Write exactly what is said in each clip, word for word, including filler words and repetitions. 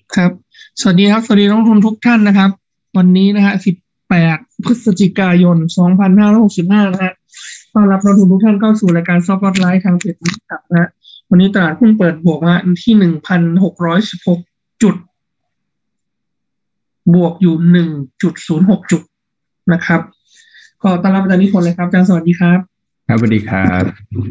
ครับสวัสดีครับสวัสดีนักลงทุนทุกท่านนะครับวันนี้นะฮะสิบแปดพฤศจิกายนสองพันห้าร้อยหกสิบห้านะฮะต้อนรับนักลงทุนทุกท่านเข้าสู่รายการซอฟต์ไลฟ์ทางเพจนะครับนะฮะวันนี้ตลาดหุ้นเปิดบวกฮะที่หนึ่งพันหกร้อยสิบหกจุดบวกอยู่หนึ่งจุดศูนย์หกจุดนะครับก็ต้อนรับอาจารย์นิพนธ์เลยครับอาจารย์สวัสดีครับครับสวัสดีครับ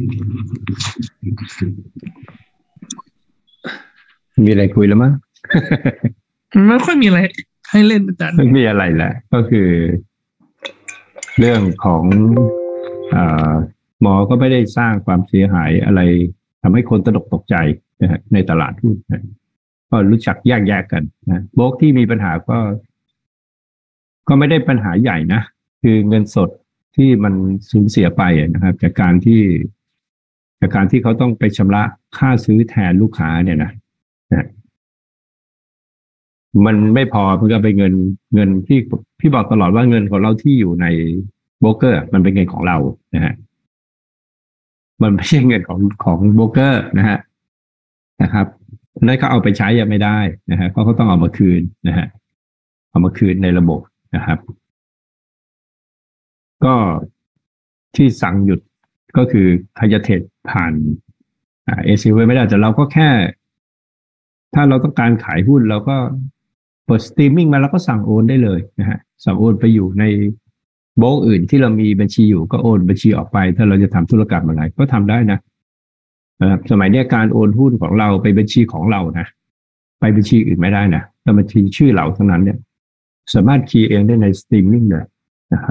มีอะไรคุยแล้วมั้งไม่ค่อยมีอะไรให้เล่นอาจารย์ไม่มีอะไรแหละก็คือเรื่องของอ่าหมอก็ไม่ได้สร้างความเสียหายอะไรทำให้คนตระหนกตกใจนะฮะในตลาดหุ้นนะก็รู้จักแยกแยกกันนะโบรกที่มีปัญหาก็ก็ไม่ได้ปัญหาใหญ่นะคือเงินสดที่มันสูญเสียไปนะครับจากการที่จากการที่เขาต้องไปชำระค่าซื้อแทนลูกค้าเนี่ยนะนะมันไม่พอมันก็เป็นเงินเงินที่พี่บอกตลอดว่าเงินของเราที่อยู่ในโบรกเกอร์มันเป็นเงินของเรานะฮะมันไม่ใช่เงินของของโบรกเกอร์นะฮะนะครับนั่นเขาเอาไปใช้ยังไม่ได้นะฮะเขาก็ต้องเอามาคืนนะฮะเอามาคืนในระบบนะครับก็ที่สั่งหยุดก็คือใครจะเทรดผ่านเอซีไว้ไม่ได้แต่เราก็แค่ถ้าเราต้องการขายหุ้นเราก็เปิดสตรีมมิ่งมาแล้วก็สั่งโอนได้เลยนะฮะสั่งโอนไปอยู่ในโบรกอื่นที่เรามีบัญชีอยู่ก็โอนบัญชีออกไปถ้าเราจะทำธุรกรรมอะไรก็ทำได้นะนะครับสมัยนี้การโอนหุ้นของเราไปบัญชีของเรานะไปบัญชีอื่นไม่ได้นะแต่บัญชีชื่อเราเท่านั้นเนี่ยสามารถคีย์เองได้ในสตรีมมิ่งเลยนะครับ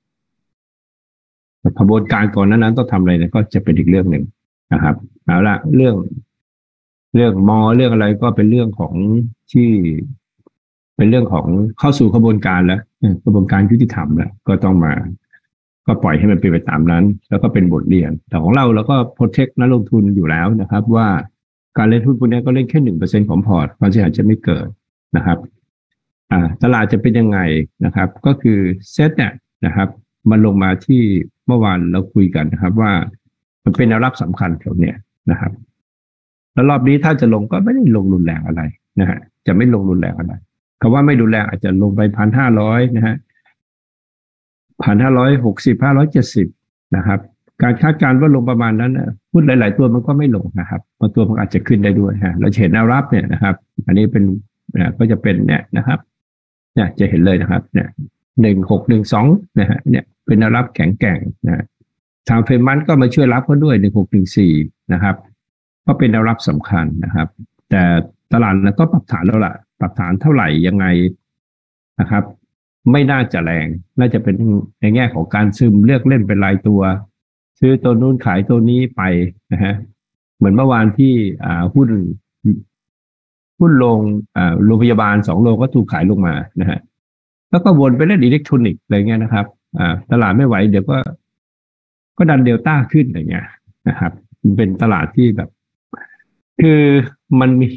กระบวนการก่อนนั้นต้องทำอะไรเนี่ยก็จะเป็นอีกเรื่องหนึ่งนะครับเอาละเรื่องเรื่องมอเรื่องอะไรก็เป็นเรื่องของที่เป็นเรื่องของเข้าสู่กระบวนการแล้วกระบวนการยุติธรรมแล้วก็ต้องมาก็ปล่อยให้มันเป็นไปตามนั้นแล้วก็เป็นบทเรียนแต่ของเราเราก็โปรเทคนักลงทุนอยู่แล้วนะครับว่าการเล่นหุ้นพวกนี้ก็เล่นแค่หนึ่งเปอร์เซ็นต์ของพอร์ตความเสียหายจะไม่เกิดนะครับอ่าตลาดจะเป็นยังไงนะครับก็คือเซตเนี่ยนะครับมันลงมาที่เมื่อวานเราคุยกันนะครับว่ามันเป็นแนวรับสำคัญแถวเนี้ยนะครับแล้วรอบนี้ถ้าจะลงก็ไม่ได้ลงรุนแรงอะไรนะฮะจะไม่ลงรุนแรงอะไรคำว่าไม่รุนแรงอาจจะลงไปพันห้าร้อยนะฮะพันห้าร้อยหกสิบห้าร้อยเจ็ดสิบนะครับการคาดการณ์ว่าลงประมาณนั้นนะหุ้นหลายๆตัวมันก็ไม่ลงนะครับบางตัวมันอาจจะขึ้นได้ด้วยฮะเราเห็นแนวรับเนี่ยนะครับอันนี้เป็นก็จะเป็นเนี่ยนะครับเนี่ยจะเห็นเลยนะครับเนี่ยหนึ่งหกหนึ่งสองนะฮะเนี่ยเป็นแนวรับแข็งแกร่งนะทางเฟรมมันก็มาช่วยรับเขาด้วยหนึ่งหกหนึ่งสี่นะครับก็เป็นแนวรับสำคัญนะครับแต่ตลาดก็ปรับฐานแล้วล่ะปรับฐานเท่าไหร่ยังไงนะครับไม่น่าจะแรงน่าจะเป็นในแง่ของการซึมเลือกเล่นเป็นรายตัวซื้อตัวนู้นขายตัวนี้ไปนะฮะเหมือนเมื่อวานที่อ่าหุ้นหุ้นลงอ่าโรงพยาบาลสองโรงก็ถูกขายลงมานะฮะแล้วก็วนไปเล่นอิเล็กทรอนิกส์อะไรเงี้ยนะครับอ่าตลาดไม่ไหวเดี๋ยวก็ก็ดันเดลต้าขึ้นอะไรเงี้ยนะครับมันเป็นตลาดที่แบบคือมันมี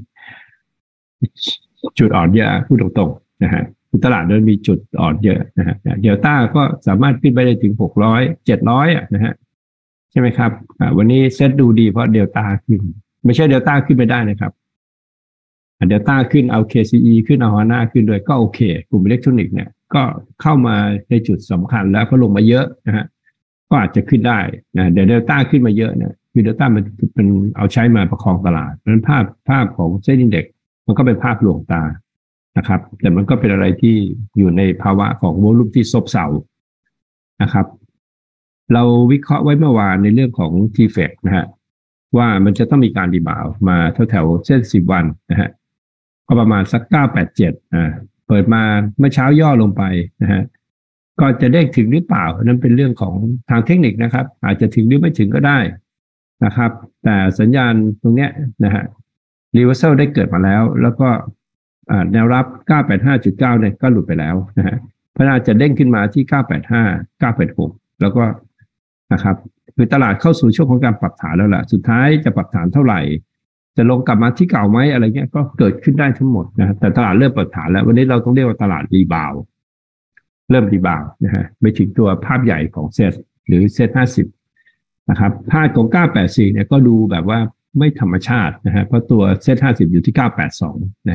จุดอ่อนเยอะพูดตรงๆนะฮะตลาดมันมีจุดอ่อนเยอะนะฮะเดลต้าก็สามารถขึ้นไปได้ถึงหกร้อยเจ็ดร้อยอ่ะนะฮะใช่ไหมครับวันนี้เซ็ตดูดีเพราะเดลต้าขึ้นไม่ใช่เดลต้าขึ้นไปได้นะครับเดลต้าขึ้นเอา เค ซี อี ขึ้นเอาฮาน่าขึ้นด้วยก็โอเคกลุ่มอิเล็กทรอนิกส์เนี่ยก็เข้ามาในจุดสำคัญแล้วก็ลงมาเยอะนะฮะก็อาจจะขึ้นได้นะเดี๋ยวเดลต้าขึ้นมาเยอะเนี่ยคือเดลต้ามันเป็นเอาใช้มาประคองตลาดเพราะฉะนั้นภาพภาพของเซ็นดิ้งเด็กมันก็เป็นภาพลวงตานะครับแต่มันก็เป็นอะไรที่อยู่ในภาวะของโวลุ่มที่ซบเซานะครับเราวิเคราะห์ไว้เมื่อวานในเรื่องของ ที เอฟ อี นะฮะว่ามันจะต้องมีการรีบาวมาแถวๆเส้นสิบวันนะฮะก็ประมาณสักเก้าแปดเจ็ดอ่าเปิดมาเมื่อเช้าย่อลงไปนะฮะก็จะได้ถึงหรือเปล่านั้นเป็นเรื่องของทางเทคนิคนะครับอาจจะถึงหรือไม่ถึงก็ได้นะครับแต่สัญญาณตรงเนี้ยนะฮะรีเวอร์เซลได้เกิดมาแล้วแล้วก็แนวรับ เก้าแปดห้าจุดเก้า เนี่ยก็หลุดไปแล้วนะฮะเพราะน่าจะเด้งขึ้นมาที่ เก้าแปดห้า เก้าแปดหก แล้วก็นะครับคือตลาดเข้าสู่ช่วงของการปรับฐานแล้วล่ะสุดท้ายจะปรับฐานเท่าไหร่จะลงกลับมาที่เก่าไหมอะไรเงี้ยก็เกิดขึ้นได้ทั้งหมดนะแต่ตลาดเริ่มปรับฐานแล้ววันนี้เราต้องเรียกว่าตลาดรีบาวเริ่มรีบาวนะฮะไม่ถึงตัวภาพใหญ่ของเซ็ตหรือเซ็ตห้าสิบนะครับภาพของเก้าแปดสี่เนี่ยก็ดูแบบว่าไม่ธรรมชาตินะฮะเพราะตัวเซ็ตห้าสิบอยู่ที่เก้าแปดสองนะฮะ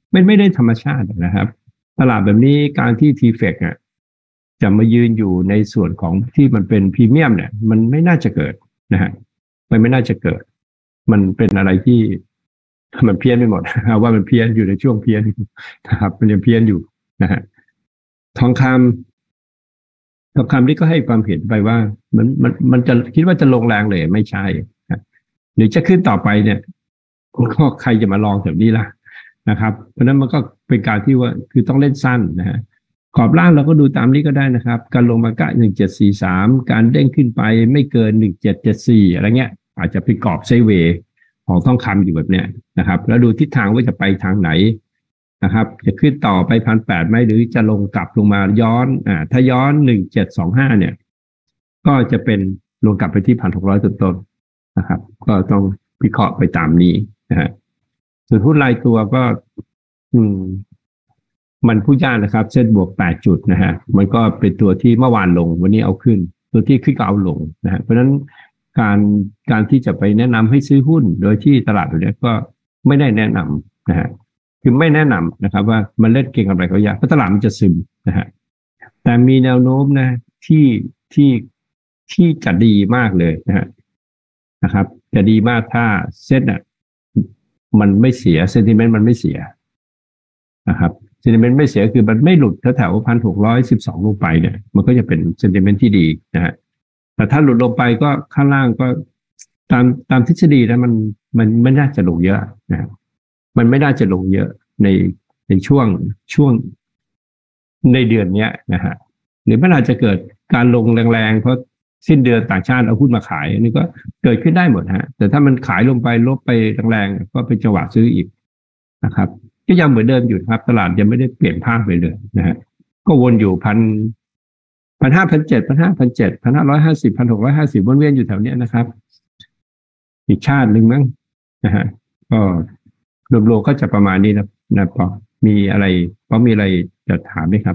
ไม่ไม่ได้ธรรมชาตินะครับตลาดแบบนี้การที่ ที เฟก อ่ะจะมายืนอยู่ในส่วนของที่มันเป็นพรีเมียมเนี่ยมันไม่น่าจะเกิดนะฮะมันไม่น่าจะเกิดมันเป็นอะไรที่มันเพี้ยนไปหมดว่ามันเพี้ยนอยู่ในช่วงเพี้ยนนะครับมันยังเพี้ยนอยู่นะฮะทองคำทองคำนี่ก็ให้ความเห็นไปว่ามันมันมันจะคิดว่าจะลงแรงเลยไม่ใช่หรือจะขึ้นต่อไปเนี่ยก็ใครจะมาลองแบบนี้ล่ะนะครับเพราะนั้นมันก็เป็นการที่ว่าคือต้องเล่นสั้นนะฮะขอบล่างเราก็ดูตามนี้ก็ได้นะครับการลงมาใกล้หนึ่งเจ็ดสี่สามการเด้งขึ้นไปไม่เกินหนึ่งเจ็ดเจ็ดสี่อะไรเงี้ยอาจจะเป็นกรอบไซด์เวย์ของทองคำอยู่แบบเนี้ยนะครับแล้วดูทิศทางว่าจะไปทางไหนนะครับจะขึ้นต่อไปพันแปดไหมหรือจะลงกลับลงมาย้อนอ่าถ้าย้อนหนึ่งเจ็ดสองห้าเนี่ยก็จะเป็นลงกลับไปที่พันหกร้อยต้นๆนะครับก็ต้องวิเคราะห์ไปตามนี้นะฮะส่วนหุ้นรายตัวก็อืมมันพูดยากนะครับเส้นบวกแปดจุดนะฮะมันก็เป็นตัวที่เมื่อวานลงวันนี้เอาขึ้นตัวที่ขึ้นก็เอาลงนะฮะเพราะฉะนั้นการการที่จะไปแนะนำให้ซื้อหุ้นโดยที่ตลาดตัวนี้ก็ไม่ได้แนะนำนะฮะคือไม่แนะนำนะครับว่ามันเล่นเก็งกำไรเขายากเพราะตลาดมันจะซึมนะฮะแต่มีแนวโน้มนะที่ที่ที่จะดีมากเลยนะฮะนะครับจะดีมากถ้าเซ็ตอ่ะมันไม่เสียเซนติเมนต์มันไม่เสียนะครับเซนติเมนต์ไม่เสียคือมันไม่หลุดแถวๆพันหกร้อยสิบสองลงไปเนี่ยมันก็จะเป็นเซนติเมนต์ที่ดีนะฮะแต่ถ้าหลุดลงไปก็ข้างล่างก็ตามตามทฤษฎีแล้วมันมันไม่น่าจะลงเยอะนะมันไม่น่าจะลงเยอะในในช่วงช่วงในเดือนนี้นะฮะหรือมันอาจจะเกิดการลงแรงๆเพราะสิ้นเดือนต่างชาติเอาหุ้นมาขายอันนี้ก็เกิดขึ้นได้หมดฮะแต่ถ้ามันขายลงไปลบไปแรงๆก็เป็นจังหวะซื้ออีกนะครับก็ยังเหมือนเดิมอยู่ครับตลาดยังไม่ได้เปลี่ยนภาพไปเลยนะฮะก็วนอยู่พันพันห้าพันเจ็ดพันห้าพันเจ็ดพันห้าร้อยห้าสิบพันหกร้อยห้าสิบวนเวียนอยู่แถวเนี้ยนะครับอีกชาติหนึ่งมั้งนะฮะก็รวมๆก็จะประมาณนี้นะนะปอมีอะไรปอมีอะไรจะถามไหมครับ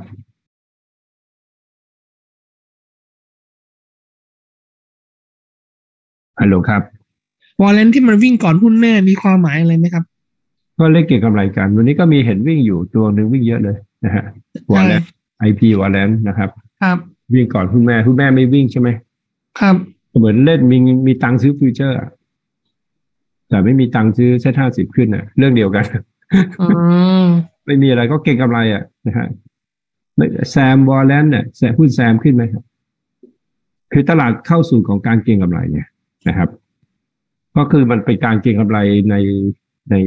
ฮัลโหลครับวอลเลนที่มันวิ่งก่อนหุ้นแม่มีความหมายอะไรไหมครับก็เล่นเก็งกำไรกันวันนี้ก็มีเห็นวิ่งอยู่ตัวหนึ่งวิ่งเยอะเลยนะฮะวอลเลนไอพีวอลเลนนะครับครับวิ่งก่อนหุ้นแม่หุ้นแม่ไม่วิ่งใช่ไหมครับเหมือนเล่นมีมีตังค์ซื้อฟิวเจอร์แต่ไม่มีตังค์ซื้อเซ็ตห้าสิบขึ้นอ่ะเรื่องเดียวกันไม่มีอะไรก็เก็งกำไรอ่ะนะฮะแซมวอลเลนเนี่ยแซมหุ้นแซมขึ้นไหมครับคือตลาดเข้าสู่ของการเก็งกำไรเนี่ยนะครับก็คือมันเป็นการเก็งกำไรในใน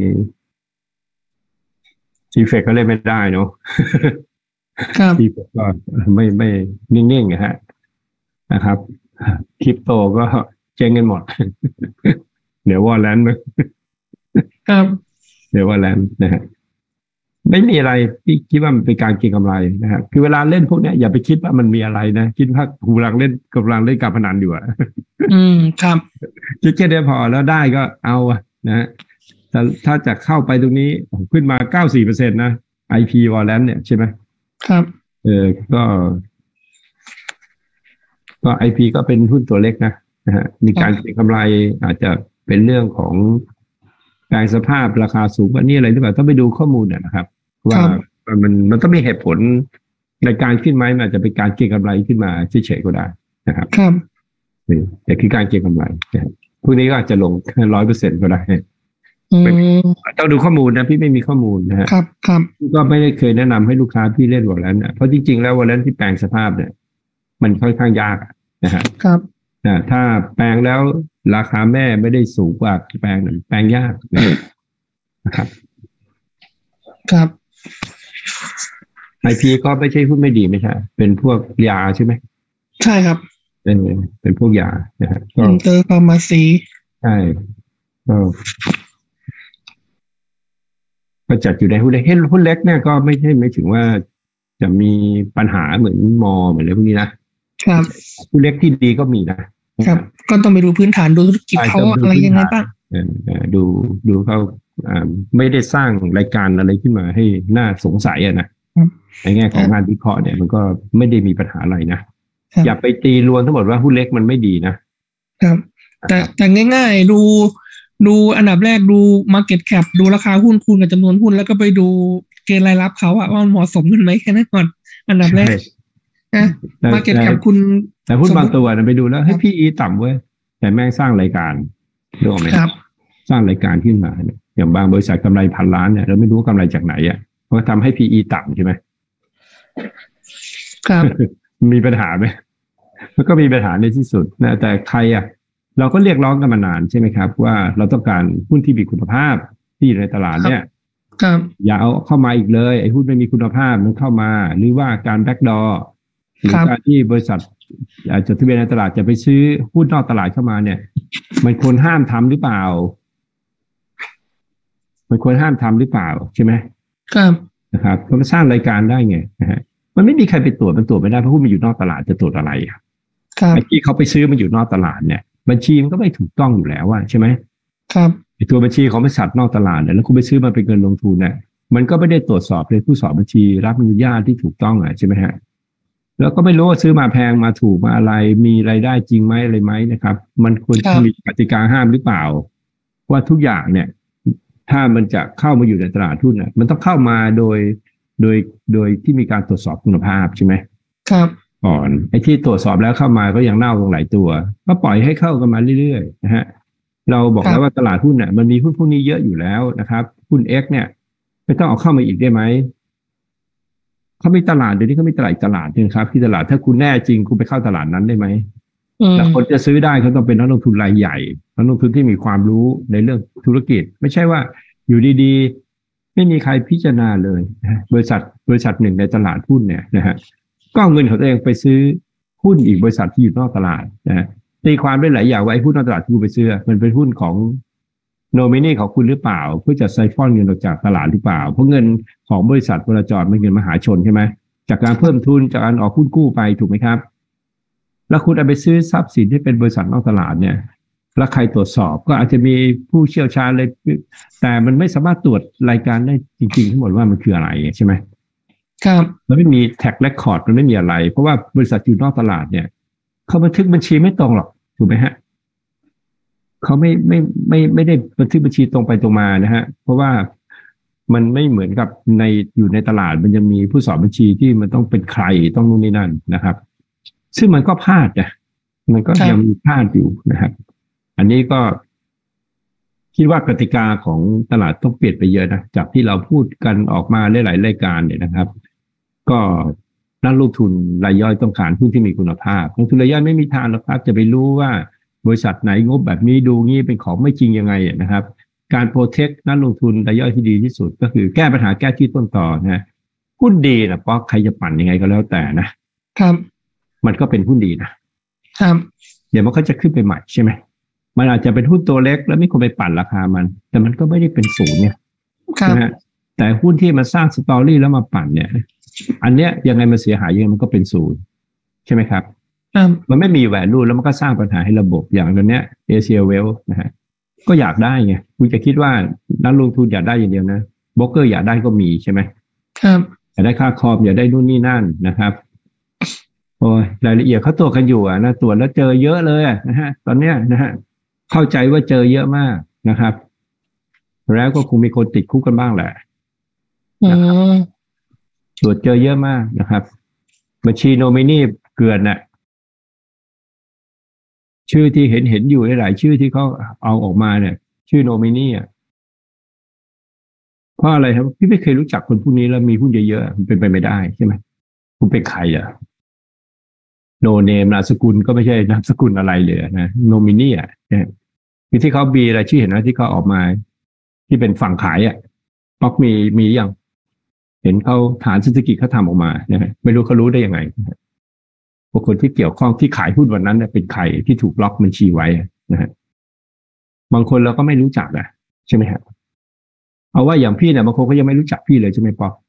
ทีเฟกก็เล่นไม่ได้เนาะทีเฟกก็ไม่ไม่นิ่งๆนะฮะนะครับคริปโตก็เจ๊งกันหมดเดี๋ยววอลเลนครับเดี๋ยววอลเลนนะฮะไม่มีอะไรที่คิดว่ามันเป็นการเก็งกำไรนะฮะคือเวลาเล่นพวกนี้อย่าไปคิดว่ามันมีอะไรนะคิดว่ากูกำลังเล่นกำลังเล่นการพนันอยู่อ่ะอืมครับคิดแค่เดียวพอแล้วได้ก็เอาอะนะฮะถ้าถ้าจะเข้าไปตรงนี้ขึ้นมา เก้าสิบสี่เปอร์เซ็นต์ นะ ไอ พี Warrant เนี่ยใช่ไหมครับเออก็ก็ ไอ พี ก็เป็นหุ้นตัวเล็กนะนะฮะมีการเก็งกำไรอาจจะเป็นเรื่องของแปลงสภาพราคาสูงกว่านี้อะไรหรือเปล่าต้องไปดูข้อมูลนะครับว่ามันมันต้องมีเหตุผลในการขึ้นไหมอาจจะเป็นการเก็งกำไรขึ้นมาเฉยๆก็ได้นะครับครับแต่คือการเก็งกำไรพวกนี้ก็อาจจะลงร้อยเปอร์เซ็นต์ก็ได้ต้องดูข้อมูลนะพี่ไม่มีข้อมูลนะฮะครับครับก็ไม่ได้เคยแนะนำให้ลูกค้าพี่เล่นวอลเลนนะเพราะจริงๆแล้ววอลเลนที่แปลงสภาพเนี่ยมันค่อนข้างยากนะฮะครับนะถ้าแปลงแล้วราคาแม่ไม่ได้สูงกว่าแปลงนั้นแปลงยากนะครับครับไอพีก็ไม่ใช่หุ้นไม่ดีไม่ใช่เป็นพวกยาใช่ไหมใช่ครับเป็นเป็นพวกยานะฮะอินเตอร์ฟาร์มาซีใช่ก็ก็จัดอยู่ในหุ้นเล็กหุ้นเล็กเนี่ยก็ไม่ใช่ไม่ถึงว่าจะมีปัญหาเหมือนมอเหมือนอะไรพวกนี้นะครับหุ้นเล็กที่ดีก็มีนะครับก็ต้องไปดูพื้นฐานดูธุรกิจเขาอะไรยังไงบ้างดูดูเขาไม่ได้สร้างรายการอะไรขึ้นมาให้น่าสงสัยอะนะในแง่ของงานวิเคราะห์เนี่ยมันก็ไม่ได้มีปัญหาอะไรนะอย่าไปตีรวนทั้งหมดว่าหุ้นเล็กมันไม่ดีนะครับแต่แต่ง่ายๆดูดูอันดับแรกดู market cap ดูราคาหุ้นคูณกับจำนวนหุ้นแล้วก็ไปดูเกณฑ์รายรับเขาอะว่ามันเหมาะสมกันไหมแค่นั้นก่อนอันดับแรกนะมาเก็ตกับคุณแต่หุ้นบางตัวนะไปดูแล้วให้พีอีต่ำเว้ยแต่แม่งสร้างรายการดูออกไหมครับสร้างรายการขึ้นมาเนี่ยอย่างบางบริษัทกำไรพันล้านเนี่ยเราไม่รู้กำไรจากไหนอ่ะเพราะทำให้พีอีต่ำใช่ไหมครับมีปัญหาไหมมันก็มีปัญหาในที่สุดนะแต่ใครอ่ะเราก็เรียกร้องกันมานานใช่ไหมครับว่าเราต้องการหุ้นที่มีคุณภาพที่อยู่ในตลาดเนี่ยอย่าเอาเข้ามาอีกเลยไอ้หุ้นไม่มีคุณภาพมันเข้ามาหรือว่าการแบ็กดอร์หรือการที่บริษัทจดทะเบียนในตลาดจะไปซื้อหุ้นนอกตลาดเข้ามาเนี่ยมันควรห้ามทำหรือเปล่ามันควรห้ามทำหรือเปล่าใช่ไหมครับนะครับเพราะมันสร้างรายการได้ไงนะฮะมันไม่มีใครไปตรวจมันตรวจไม่ได้เพราะหุ้นมันอยู่นอกตลาดจะตรวจอะไรครับไอ้ที่เขาไปซื้อมันอยู่นอกตลาดเนี่ยบัญชีมันก็ไม่ถูกต้องอยู่แล้วว่าใช่ไหมครับไอ้ตัวบัญชีของบริษัทนอกตลาดเนี่ยแล้วคุณไปซื้อมาเป็นเงินลงทุนเนี่ยมันก็ไม่ได้ตรวจสอบเลยผู้สอบบัญชีรับอนุญาตที่ถูกต้องอ่ะใช่ไหมฮะแล้วก็ไม่รู้ว่าซื้อมาแพงมาถูกมาอะไรมีรายได้จริงไหมอะไรไหมนะครับมันควรจะมีกติกาห้ามหรือเปล่าว่าทุกอย่างเนี่ยถ้ามันจะเข้ามาอยู่ในตลาดหุ้นน่ะมันต้องเข้ามาโดยโดยโดยที่มีการตรวจสอบคุณภาพใช่ไหมครับก่อนไอ้ที่ตรวจสอบแล้วเข้ามาก็ยังเน่าลงหลายตัวก็ปล่อยให้เข้ากันมาเรื่อยๆนะฮะเราบอกแล้วว่าตลาดหุ้นเนี่ยมันมีหุ้นพวกนี้เยอะอยู่แล้วนะครับหุ้น X เนี่ยไม่ต้องเอาเข้ามาอีกได้ไหมเขามีตลาดเดี๋ยวนี้เขามีตลาดตลาดนึงครับที่ตลาดถ้าคุณแน่จริงคุณไปเข้าตลาดนั้นได้ไหมแต่คนจะซื้อได้เขาต้องเป็นนักลงทุนรายใหญ่นักลงทุนที่มีความรู้ในเรื่องธุรกิจไม่ใช่ว่าอยู่ดีๆไม่มีใครพิจารณาเลยบริษัทบริษัทหนึ่งในตลาดหุ้นเนี่ยนะฮะก็เอาเงินของตัวเองไปซื้อหุ้นอีกบริษัทที่อยู่นอกตลาดนะตีความได้หลายอย่างว่าไอ้หุ้นนอกตลาดที่คุณไปซื้อมันเป็นหุ้นของโนมินีของคุณหรือเปล่าเพื่อจะไซฟอนเงินออกจากตลาดหรือเปล่าเพราะเงินของบริษัทบริจาคเป็นเงินมหาชนใช่ไหมจากการเพิ่มทุนจากการออกหุ้นกู้ไปถูกไหมครับแล้วคุณเอาไปซื้อทรัพย์สินที่เป็นบริษัทนอกตลาดเนี่ยแล้วใครตรวจสอบก็อาจจะมีผู้เชี่ยวชาญเลยแต่มันไม่สามารถตรวจรายการได้จริงๆทั้งหมดว่ามันคืออะไรใช่ไหมครับมันไม่มีแท็กเรคคอร์ดมันไม่มีอะไรเพราะว่าบริษัทอยู่นอกตลาดเนี่ยเขาบันทึกบัญชีไม่ตรงหรอกถูกไหมฮะเขาไม่ไม่ไม่ไม่ได้บันทึกบัญชีตรงไปตรงมานะฮะเพราะว่ามันไม่เหมือนกับในอยู่ในตลาดมันจะมีผู้สอบบัญชีที่มันต้องเป็นใครต้องนู่นนี่นั่นนะครับซึ่งมันก็พลาดนะมันก็ยังมีพลาดอยู่นะครับอันนี้ก็คิดว่ากติกาของตลาดต้องเปลี่ยนไปเยอะนะจากที่เราพูดกันออกมาหลายๆรายการเนี่ยนะครับก็นักลงทุนรายย่อยต้องการหุ้นที่มีคุณภาพนักลงทุนรายย่อยไม่มีทางหรอกครับจะไปรู้ว่าบริษัทไหนงบแบบนี้ดูงี้เป็นของไม่จริงยังไงนะครับการโปรเทคนักลงทุนรายย่อยที่ดีที่สุดก็คือแก้ปัญหาแก้ที่ต้นตอนะหุ้นดีนะเพราะใครจะปั่นยังไงก็แล้วแต่นะครับมันก็เป็นหุ้นดีนะครับเดี๋ยวมันก็จะขึ้นไปใหม่ใช่ไหมมันอาจจะเป็นหุ้นตัวเล็กแล้วไม่ควรไปปั่นราคามันแต่มันก็ไม่ได้เป็นศูนย์เนี่ยนะฮะแต่หุ้นที่มันสร้างสตอรี่แล้วมาปั่นเนี่ยอันเนี้ยยังไงมันเสียหายยังไงมันก็เป็นศูนย์ใช่ไหมครับมันไม่มีแวลูแล้วมันก็สร้างปัญหาให้ระบบอย่างตอนเนี้ยเอเชียเวลนะฮะก็อยากได้ไงคุณจะคิดว่านักลงทุนอยากได้อย่างเดียวนะโบรกเกอร์อยากได้ก็มีใช่ไหมครับอยากได้ค่าคอมอยากได้นู่นนี่นั่นนะครับโอ้ยรายละเอียดเขาตรวจกันอยู่อ่ะนะตรวจแล้วเจอเยอะเลยนะฮะตอนเนี้ยนะฮะเข้าใจว่าเจอเยอะมากนะครับแล้วก็คงมีคนติดคุกกันบ้างแหละนะครับตรวจเจอเยอะมากนะครับบัญชีโนมินีเกลื่อนน่ะชื่อที่เห็นเห็นอยู่หลายชื่อที่เขาเอาออกมาเนี่ยชื่อโนมินีอ่ะเพราะอะไรครับพี่ไม่เคยรู้จักคนพวกนี้แล้วมีหุ้นเยอะๆมันเป็นไปไม่ได้ใช่ไหมคุณเป็นใครอ่ะโนเนมนามสกุลก็ไม่ใช่นามสกุลอะไรเลยนะโนมินีอ่ะคือที่เขาบีอะไรชื่อเห็นไหมที่เขาออกมาที่เป็นฝั่งขายอ่ะป๊อกมีมีอย่างเห็นเขาฐานเศรษฐกิจเขาทำออกมานะฮะไม่รู้เขารู้ได้ยังไงพวกคนที่เกี่ยวข้องที่ขายหุ้นวันนั้นเป็นใครที่ถูกล็อกบัญชีไว้นะฮะบางคนเราก็ไม่รู้จักนะใช่ไหมฮะเอาว่าอย่างพี่เนี่ยบางคนก็ยังไม่รู้จักพี่เลยใช่ไหมป๊อก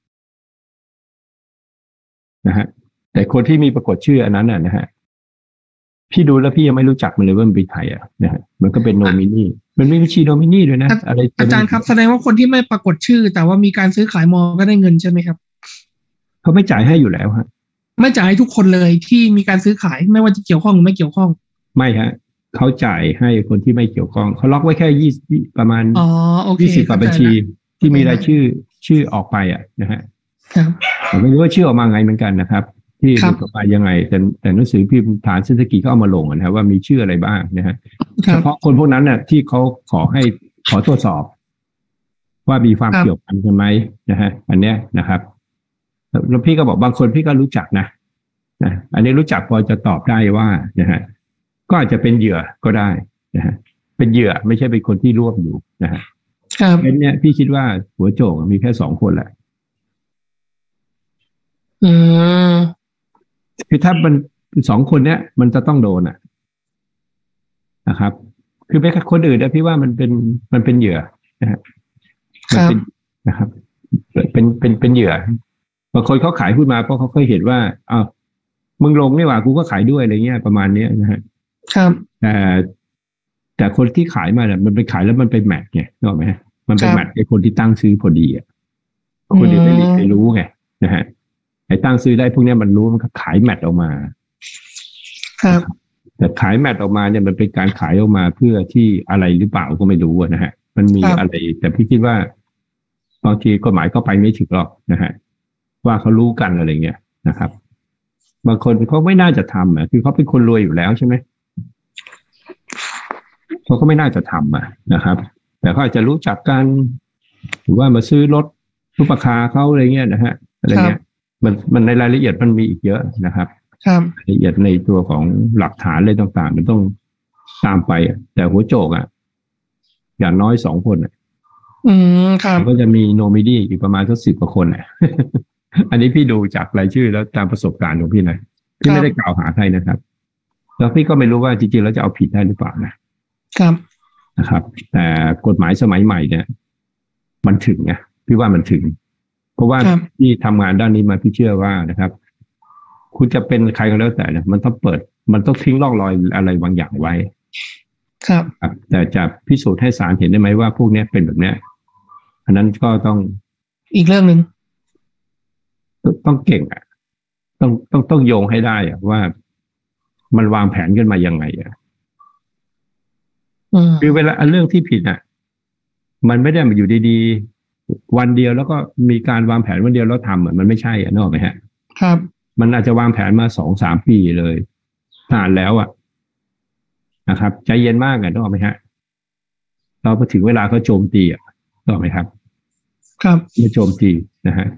นะฮะแต่คนที่มีปรากฏชื่ออันนั้นน่ะนะฮะพี่ดูแล้วพี่ยังไม่รู้จักมันเลยว่ามันเป็นใครอ่ะนะฮะมันก็เป็นโนมินีมันไม่มีบัญชีโนมินีด้วยนะอะไรอาจารย์ครับแสดงว่าคนที่ไม่ปรากฏชื่อแต่ว่ามีการซื้อขายมอก็ได้เงินใช่ไหมครับเขาไม่จ่ายให้อยู่แล้วฮะไม่จ่ายให้ทุกคนเลยที่มีการซื้อขายไม่ว่าจะเกี่ยวข้องหรือไม่เกี่ยวข้องไม่ฮะเขาจ่ายให้คนที่ไม่เกี่ยวข้องเขาล็อกไว้แค่ยี่ประมาณอ๋อโอเคยี่สิบกว่าบัญชีที่มีรายชื่อชื่อออกไปอ่ะนะฮะครับผมไม่รู้ว่าชื่อออกมาไงเหมือนกันนะครับที่หลุดออกไปยังไงแต่แต่หนังสือพิมพ์ฐานเศรษฐกิจก็เอามาลงนะครับว่ามีชื่ออะไรบ้างนะฮะเฉพาะคนพวกนั้นน่ะที่เขาขอให้ขอตรวจสอบว่ามีความเกี่ยวพันกันไหมนะฮะอันเนี้ยนะครับแล้วพี่ก็บอกบางคนพี่ก็รู้จักนะนะอันนี้รู้จักพอจะตอบได้ว่านะฮะก็อาจจะเป็นเหยื่อก็ได้นะฮะเป็นเหยื่อไม่ใช่เป็นคนที่ร่วมอยู่นะฮะเป็นเนี้ยพี่คิดว่าหัวโจกมีแค่สองคนแหละอืมคือถ้ามันสองคนเนี้ยมันจะต้องโดนอ่ะนะครับคือไม่คนอื่นนะพี่ว่ามันเป็นมันเป็นเหยื่อนะฮะมันเป็นนะครับเป็นเป็นเป็นเหยื่อบางคนเขาขายหุ้นมาเพราะเขาเคยเห็นว่าอ้าวมึงลงนี่หว่ากูก็ขายด้วยอะไรเงี้ยประมาณเนี้ยนะฮะครับแต่แต่คนที่ขายมาเนี่ยมันไปขายแล้วมันไปแมทไงนึกออกไหมฮะมันไปแมทไอ้คนที่ตั้งซื้อพอดีอ่ะคนอื่นไม่ไม่รู้ไงนะฮะไอ้ตั้งซื้อได้พวกนี้มันรู้มันขายแมทออกมาครับแต่ขายแมทออกมาเนี่ยมันเป็นการขายออกมาเพื่อที่อะไรหรือเปล่าก็ไม่รู้นะฮะมันมีอะไรแต่พี่คิดว่าบางทีกฎหมายก็ไปไม่ถึงหรอกนะฮะว่าเขารู้กันอะไรเงี้ยนะครับบางคนเขาไม่น่าจะทำอ่ะคือเขาเป็นคนรวยอยู่แล้วใช่ไหมเขาก็ไม่น่าจะทำอ่ะนะครับแต่เขาอาจจะรู้จักกันหรือว่ามาซื้อรถซุปเปอร์คาร์เขาอะไรเงี้ยนะฮะอะไรเงี้ยมันมันในรายละเอียดมันมีอีกเยอะนะครับรายละเอียดในตัวของหลักฐานอะไรต่างๆมันต้องตามไปแต่หัวโจกอ่ะอย่างน้อยสองคนอ่ะอืมครับก็จะมีโนมินีอีกประมาณสักสิบกว่าคนอ่ะ อันนี้พี่ดูจากรายชื่อแล้วตามประสบการณ์ของพี่นะพี่ไม่ได้กล่าวหาใครนะครับแล้วพี่ก็ไม่รู้ว่าจริงๆแล้วจะเอาผิดได้หรือเปล่านะครับนะครับแต่กฎหมายสมัยใหม่เนี่ยมันถึงไงพี่ว่ามันถึงเพราะว่าที่ทำงานด้านนี้มาพี่เชื่อว่านะครับคุณจะเป็นใครก็แล้วแต่เนี่ยมันต้องเปิดมันต้องทิ้งร่องรอยอะไรบางอย่างไว้ครับแต่จะพิสูจน์ให้ศาลเห็นได้ไหมว่าพวกนี้เป็นแบบนี้อันนั้นก็ต้องอีกเรื่องหนึ่งต้องเก่งอ่ะต้องต้องต้องโยงให้ได้อ่ะว่ามันวางแผนกันมายังไงอ่ะคือเวลาเรื่องที่ผิดอ่ะมันไม่ได้มาอยู่ดีๆวันเดียวแล้วก็มีการวางแผนวันเดียวแล้วทำอ่ะมันไม่ใช่อ่ะนึกออกไหมฮะครับมันอาจจะวางแผนมาสองสามปีเลยนานแล้วอ่ะนะครับใจเย็นมากอ่ะนึกออกไหมฮะเราพอถึงเวลาเขาโจมตีอ่ะนึกออกไหมครับครับไม่โจมตีนะฮะ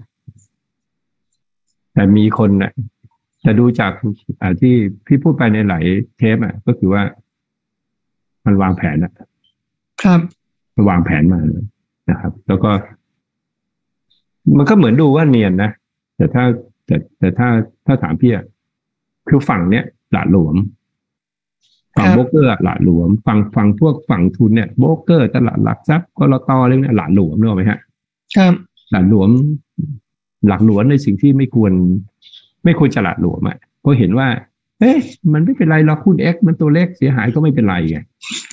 แต่มีคนน่ะจะดูจากอ่าที่พี่พูดไปในหลายเทปอ่ะก็คือว่ามันวางแผนนะครับมันวางแผนมาเลยนะครับ แล้วก็มันก็เหมือนดูว่าเนียนนะแต่ถ้าแต่แต่ถ้าถ้าถามพี่อ่ะคือฝั่งเนี้ยหละหลวมฝั่งโบรกเกอร์หละหลวมฝั่งฝั่งพวกฝั่งทุนเนี่ยโบรกเกอร์ตลาดหลักทรัพย์กลตอะไรเนี่ยหละหลวมนึกออกไหมฮะครับหละหลวมหลักหลวมในสิ่งที่ไม่ควรไม่ควรจะหละหลวมอ่ะเพราะเห็นว่าเอ๊ะมันไม่เป็นไรหรอกหุ้น X มันตัวเล็กเสียหายก็ไม่เป็นไรไง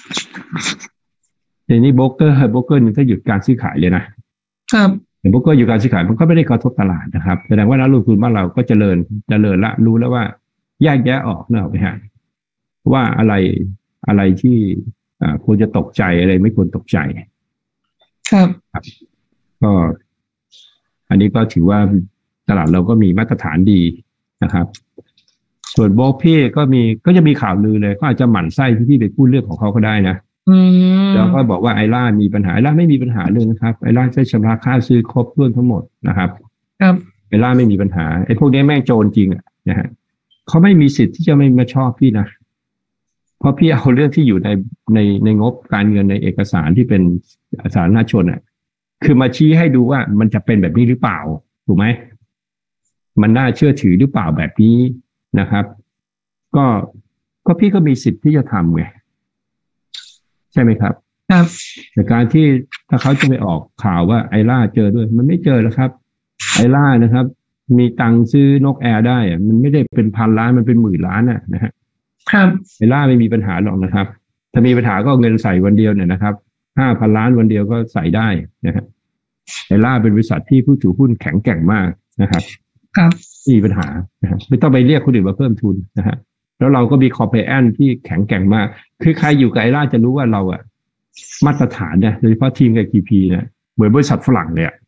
แต่นี่โบรกเกอร์โบรกเกอร์นึงถ้าหยุดการซื้อขายเลยนะครับแต่โบรกเกอร์หยุดการซื้อขายมันก็ไม่ได้กระทบตลาดนะครับแสดงว่านักลงทุนบ้านเราก็เจริญเจริญละรู้แล้วว่าแยกแยะออกเนอะไหมฮะว่าอะไรอะไรที่อ่าควรจะตกใจอะไรไม่ควรตกใจครับก็อันนี้ก็ถือว่าตลาดเราก็มีมาตรฐานดีนะครับส่วนโบรกพี่ก็มีก็จะมีข่าวลือเลยก็อาจจะหมั่นไส้ที่พี่ไปพูดเรื่องของเขาก็ได้นะแล้วก็บอกว่าไอล่ามีปัญหาไอล่าไม่มีปัญหาเลยนะครับไอล่าจะชำระค่าซื้อครบถ้วนทั้งหมดนะครับครับไอล่าไม่มีปัญหาไอพวกนี้แม่งโจรจริงอ่ะนะฮะเขาไม่มีสิทธิ์ที่จะไม่มาชอบพี่นะเพราะพี่เอาเรื่องที่อยู่ในในในงบการเงินในเอกสารที่เป็นสาธารณชนอ่ะคือมาชี้ให้ดูว่ามันจะเป็นแบบนี้หรือเปล่าถูกไหมมันน่าเชื่อถือหรือเปล่าแบบนี้นะครับก็ก็พี่ก็มีสิทธิ์ที่จะทำไงใช่ไหมครับครับแต่การที่ถ้าเขาจะไปออกข่าวว่าไอล่าเจอด้วยมันไม่เจอแล้วครับไอล่านะครับมีตังค์ซื้อนกแอร์ได้อะมันไม่ได้เป็นพันล้านมันเป็นหมื่นล้านน่ะนะฮะครับไอล่าไม่มีปัญหาหรอกนะครับถ้ามีปัญหาก็เงินใส่วันเดียวเนี่ยนะครับห้าพันล้านวันเดียวก็ใส่ได้นะฮะไอล่าเป็นบริษัทที่ผู้ถือหุ้นแข็งแกร่งมากนะครับครับมีปัญหานะครับไม่ต้องไปเรียกคนอื่นมาเพิ่มทุนนะฮะแล้วเราก็มีคอร์เพแอนที่แข็งแกร่งมากคือใครอยู่กับไอล่าจะรู้ว่าเราอะมาตรฐานเนี่ยโดยเฉพาะทีมกับ ที พี เนี่ยเหมือนบริษัทฝรั่งเลย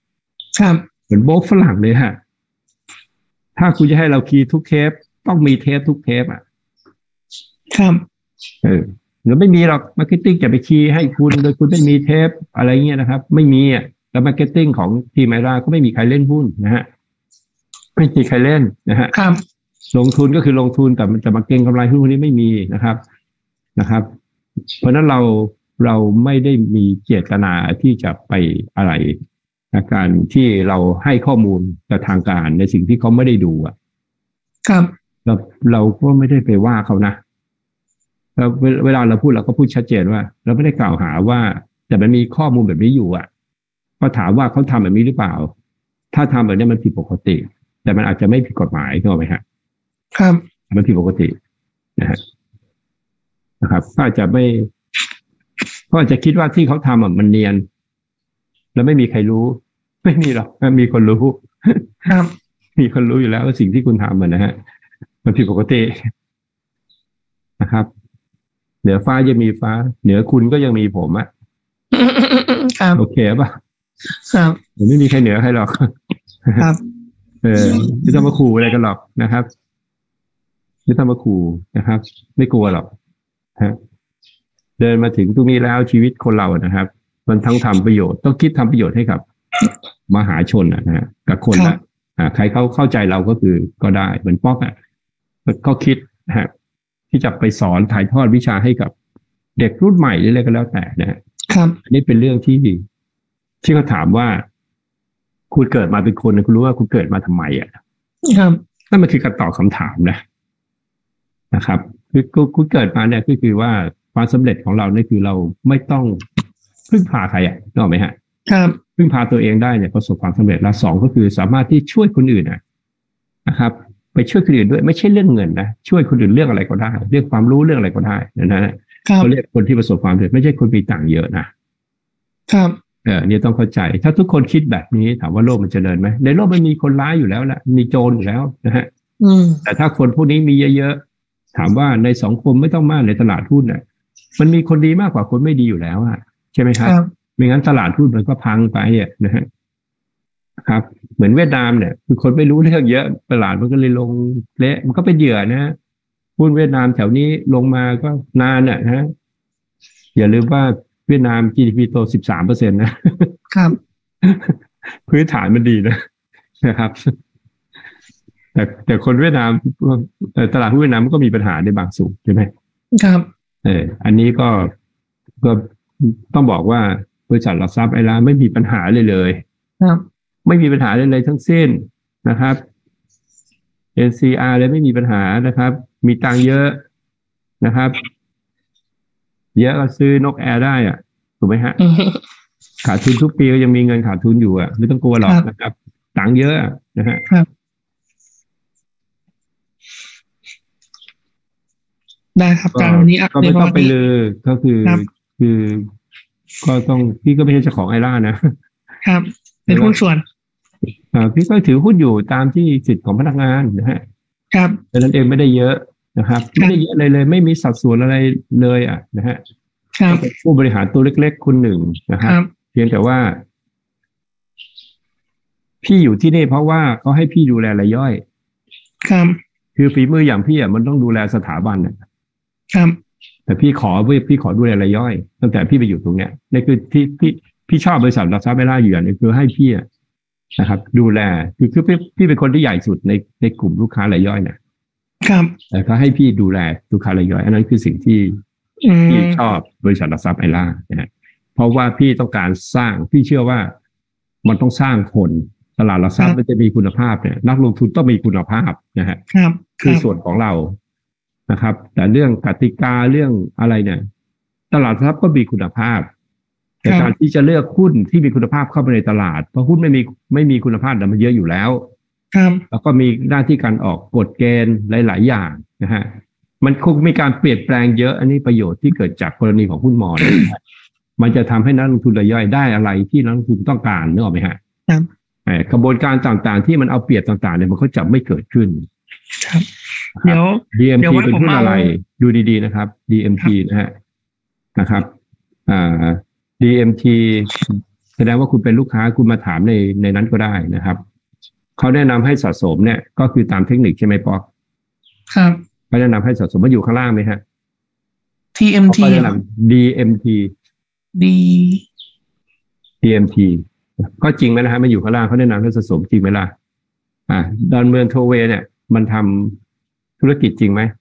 ครับเหมือนโบ๊กฝรั่งเลยฮะถ้าคุณจะให้เราคีย์ทุกเทปต้องมีเทปทุกเทปอ่ะครับเออหรือไม่มีหรอกมาร์เก็ตติ้งจะไปคีย์ให้คุณโดยคุณไม่มีเทปอะไรเงี้ยนะครับไม่มีอ่ะแล้วมาร์เก็ตติ้งของทีมไอราก็ไม่มีใครเล่นหุ้นนะฮะไม่มีใครเล่นนะฮะครับลงทุนก็คือลงทุนแต่มันจะมาเก็งกำไรหุ้นพวกนี้ไม่มีนะครับนะครับเพราะนั้นเราเราไม่ได้มีเจตนาที่จะไปอะไรนะการที่เราให้ข้อมูลกับทางการในสิ่งที่เขาไม่ได้ดูอ่ะครับเราเราก็ไม่ได้ไปว่าเขานะแล้วเวลาเราพูดเราก็พูดชัดเจนว่าเราไม่ได้กล่าวหาว่าแต่มันมีข้อมูลแบบนี้อยู่อ่ะก็ถามว่าเขาทำแบบนี้หรือเปล่าถ้าทำแบบนี้มันผิดปกติแต่มันอาจจะไม่ผิดกฎหมายถูกไหมฮะครับมันผิดปกตินะฮะนะครับก็อาจจะไม่ก็อาจจะคิดว่าที่เขาทำอ่ะมันเนียนแล้วไม่มีใครรู้ไม่มีหรอกมีคนรู้ครับมีคนรู้อยู่แล้วว่าสิ่งที่คุณทำมันนะฮะมันผิดปกตินะครับเหนือฟ้ายังมีฟ้าเหนือคุณก็ยังมีผมอะครับโอเคป่ะครับไม่มีใครเหนือใครหรอกครับเออไม่ต้องมาขู่อะไรกันหรอกนะครับไม่ต้องมาขู่นะครับไม่กลัวหรอกฮะเดินมาถึงตรงนี้แล้วชีวิตคนเรานะครับมันทั้งทำประโยชน์ต้องคิดทำประโยชน์ให้กับมหาชนนะฮะกับคนละอ่าใครเขาเข้าใจเราก็คือก็ได้เหมือนป๊อกอ่ะก็คิดนะฮะที่จะไปสอนถ่ายทอดวิชาให้กับเด็กรุ่นใหม่หรืออะไรก็แล้วแต่นะครับอันนี้เป็นเรื่องที่ที่เขาถามว่าคุณเกิดมาเป็นคนคุณรู้ว่าคุณเกิดมาทำไมอ่ะครับนั่นมันคือการตอบคำถามนะนะครับคือคุณเกิดมาเนี่ยก็คือว่าความสำเร็จของเราเนี่ยคือเราไม่ต้องพึ่งพาใครอ่ะนึกออกไหมฮะครับพึ่งพาตัวเองได้เนี่ยประสบความสำเร็จแล้วสองก็คือสามารถที่ช่วยคนอื่นอ่ะนะครับไปช่วยคนอื่นด้วยไม่ใช่เรื่องเงินนะช่วยคนอื่นเรื่องอะไรก็ได้เรื่องความรู้เรื่องอะไรก็ได้นะฮะเขาเรียกคนที่ประสบความสำเร็จไม่ใช่คนมีตังค์เยอะนะครับเออเนี่ยต้องเข้าใจถ้าทุกคนคิดแบบนี้ถามว่าโลกมันจะเจริญไหมในโลกมันมีคนร้ายอยู่แล้วแหละมีโจรอยู่แล้วนะฮะแต่ถ้าคนพวกนี้มีเยอะๆถามว่าในสังคมไม่ต้องมากในตลาดหุ้นน่ะมันมีคนดีมากกว่าคนไม่ดีอยู่แล้วอ่ะใช่ไหมครับไม่งั้นตลาดหุ้นมันก็พังไปอ่ะนะฮะครับเหมือนเวียดนามเนี่ยคือคนไม่รู้เรื่องเยอะตลาดมันก็เลยลงเละมันก็เป็นเหยื่อนะฮะหุ้นเวียดนามแถวนี้ลงมาก็นานอ่ะนะอย่าลืมว่าเวียดนาม จี ดี พี โต สิบสามเปอร์เซ็นต์ นะครับพื้นฐานมันดีนะนะครับแต่แต่คนเวียดนามตลาดหุ้นเวียดนามมันก็มีปัญหาในบางส่วนใช่ไหมครับเอออันนี้ก็ก็ต้องบอกว่าบริษัทหลักทรัพย์ไอราไม่มีปัญหาเลยเลยครับไม่มีปัญหาเลยเลยทั้งสิ้นนะครับ เอ็น ซี อาร์ เลยไม่มีปัญหานะครับมีตังค์เยอะนะครับเยอะก็ซื้อนกแอร์ได้อ่ะถูกไหมฮะขาดทุนทุกปีก็ยังมีเงินขาดทุนอยู่อ่ะไม่ต้องกลัวหรอกนะครับตังค์เยอะนะฮะได้ครับการวันนี้ก็ไม่ต้องไปลือก็คือคือก็ต้องพี่ก็ไม่ใช่เจ้าของไอร่านะครับเป็นหุ้นส่วนอ่าพี่ก็ถือหุ้นอยู่ตามที่สิทธิ์ของพนักงานนะฮะครับดังนั้นเองไม่ได้เยอะนะครับไม่ได้เยอะเลยเลยไม่มีสัดส่วนอะไรเลยอ่ะนะฮะครับผู้บริหารตัวเล็กๆคนหนึ่งนะครับเพียงแต่ว่าพี่อยู่ที่นี่เพราะว่าเขาให้พี่ดูแลรายย่อยครับคือฝีมืออย่างพี่อ่ะมันต้องดูแลสถาบันอ่ะครับแต่พี่ขอพี่ขอดูแลรายย่อยตั้งแต่พี่ไปอยู่ตรงเนี้ยนี่คือที่พี่พี่ชอบบริษัทหลักทรัพย์ไม่ล่าเหยื่อเนี่ยคือให้พี่นะครับดูแลคือคือพี่พี่เป็นคนที่ใหญ่สุดในในกลุ่มลูกค้ารายย่อยนะครับแต่ก็ให้พี่ดูแลลูกค้ารายย่อยอันนั้นคือสิ่งที่พี่ชอบบริษัทหลักทรัพย์ไอล่านะฮะเพราะว่าพี่ต้องการสร้างพี่เชื่อว่ามันต้องสร้างคนตลาดหลักทรัพย์มันจะมีคุณภาพเนี่ยนักลงทุนต้องมีคุณภาพนะฮะคือส่วนของเรานะครับแต่เรื่องกติกาเรื่องอะไรเนี่ยตลาดทรัพย์ก็มีคุณภาพแต่การที่จะเลือกหุ้นที่มีคุณภาพเข้าไปในตลาดเพราะหุ้นไม่มีไม่มีคุณภาพแต่มันเยอะอยู่แล้วแล้วก็มีหน้าที่การออกกฎเกณฑ์หลายๆอย่างนะฮะมันคงมีการเปลี่ยนแปลงเยอะอันนี้ประโยชน์ที่เกิดจากกรณีของหุ้นมอญมันจะทำให้นักลงทุนรายย่อยได้อะไรที่นักลงทุนต้องการนึกออกไหมฮะกระบวนการต่างๆที่มันเอาเปรียบต่างๆเนี่ยมันก็จะไม่เกิดขึ้นเดี๋ยวดี เอ็ม ที เป็นหุ้นอะไรดูดีๆนะครับ ดี เอ็ม ที นะฮะนะครับอ่า ดี เอ็ม ทีแสดงว่าคุณเป็นลูกค้าคุณมาถามในในนั้นก็ได้นะครับเขาแนะนำให้สะสมเนี่ยก็คือตามเทคนิคใช่ไหมป๊อกครับเขาแนะนำให้สะสมมันอยู่ข้างล่างไหมฮะ เขาก็ที เอ็ม ทีแนะอ่ะนำ ดี เอ็ม ทีดีดี เอ็ม ที ก็จริงไหมนะฮะมันอยู่ข้างล่างเขาแนะนำให้สะสมจริงไหมล่ะอ่าดอนเมืองโทเวย์เนี่ยมันทำธุรกิจจริงไหม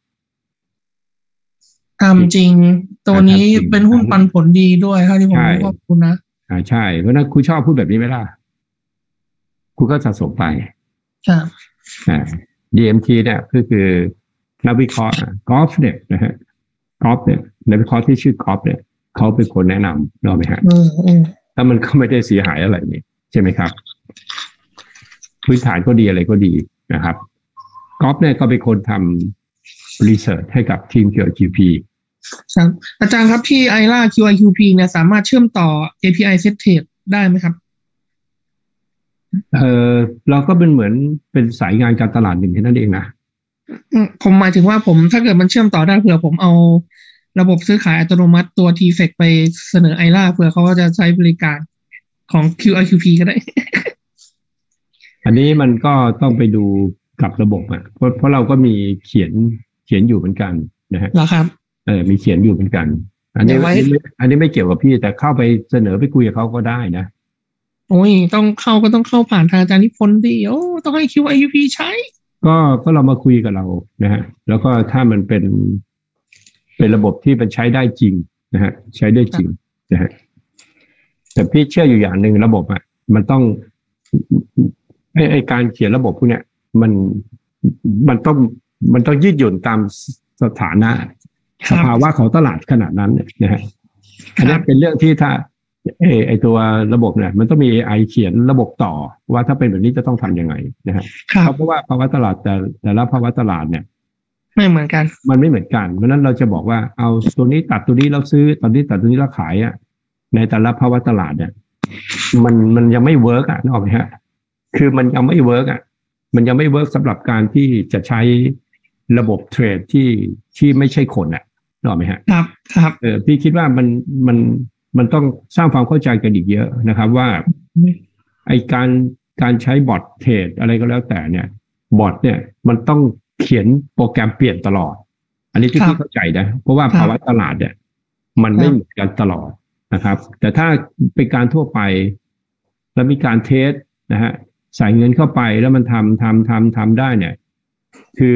ทำจริงตัวอ่านี้ทำจริงเป็นหุ้นปันผลดีด้วยเท่าที่ผมใช่รู้ข้อมูลนะอ่าใช่เพราะฉะนั้นคุณชอบพูดแบบนี้ไหมล่ะคุณก็สะสมไปครับอ่า ดี เอ็ม ที เนี่ยคือคือนักวิเคราะห์กอล์ฟเนี่ยนะฮะกอล์ฟเนี่ยนักวิเคราะห์ที่ชื่อกอล์ฟเนี่ยเขาเป็นคนแนะนำรู้ไหมฮะอืมอืมแล้วมันก็ไม่ได้เสียหายอะไรนี่ใช่ไหมครับพื้นฐานก็ดีอะไรก็ดีนะครับกอล์ฟเนี่ยก็เป็นคนทำรีเสิร์ชให้กับทีมเกี่ยวกับ จี พีครับอาจารย์ครับที่ ไอ แอล เอ คิว ไอ คิว พี เนี่ยสามารถเชื่อมต่อ เอ พี ไอ Set Trade ได้ไหมครับเออเราก็เป็นเหมือนเป็นสายงานการตลาดหนึ่งแค่นั้นเองนะอืมผมหมายถึงว่าผมถ้าเกิดมันเชื่อมต่อได้เผื่อผมเอาระบบซื้อขายอัตโนมัติตัว ที เอฟ อี ซี ไปเสนอ ไอ แอล เอ เผื่อเขาก็จะใช้บริการของ คิว ไอ คิว พี ก็ได้อันนี้มันก็ต้องไปดูกับระบบอ่ะเพราะเพราะเราก็มีเขียนเขียนอยู่เหมือนกันนะฮะเหรอครับเออมีเขียนอยู่เหมือนกันอันนี้เดี๋ยวไว้อันนี้ไม่อันนี้ไม่เกี่ยวกับพี่แต่เข้าไปเสนอไปคุยกับเขาก็ได้นะโอ้ยต้องเข้าก็ต้องเข้าผ่านทางอาจารย์นิพนธ์ดิโอ้ต้องให้ คิว ไอ คิว พี ใช้ก็ก็เรามาคุยกับเรานะฮะแล้วก็ถ้ามันเป็นเป็นระบบที่มันใช้ได้จริงนะฮะใช้ได้จริงนะฮะแต่พี่เชื่ออยู่อย่างหนึ่งระบบอ่ะมันต้องไอไอการเขียนระบบพวกเนี้ยมันมันต้องมันต้องยืดหยุ่นตามสถานะสภาวะของตลาดขนาดนั้นเนี่ยนะฮะอันนี้เป็นเรื่องที่ถ้าไอไอตัวระบบเนี่ยมันต้องมี เอ ไอ เขียนระบบต่อว่าถ้าเป็นแบบนี้จะต้องทำยังไงนะฮะเพราะว่าภาวะตลาดแต่แต่ละภาวะตลาดเนี่ยไม่เหมือนกันมันไม่เหมือนกันเพราะนั้นเราจะบอกว่าเอาตัวนี้ตัดตัวนี้เราซื้อตอนนี้ตัดตัวนี้เราขายอ่ะในแต่ละภาวะตลาดเนี่ยมันมันยังไม่เวิร์กอ่ะนึกออกไหมฮะคือมันยังไม่เวิร์กอ่ะมันยังไม่เวิร์กสำหรับการที่จะใช้ระบบเทรดที่ที่ไม่ใช่คนอ่ะนึกออกไหมฮะครับครับเออพี่คิดว่ามันมันมันต้องสร้างความเข้าใจกันอีกเยอะนะครับว่าไอการการใช้บอทเทรดอะไรก็แล้วแต่เนี่ยบอทเนี่ยมันต้องเขียนโปรแกรมเปลี่ยนตลอดอันนี้ที่พี่เข้าใจนะเพราะว่าภาวะตลาดเนี่ยมันไม่เหมือนกันตลอดนะครับแต่ถ้าเป็นการทั่วไปแล้วมีการเทสนะฮะใส่เงินเข้าไปแล้วมันทำทำทำทำได้เนี่ยคือ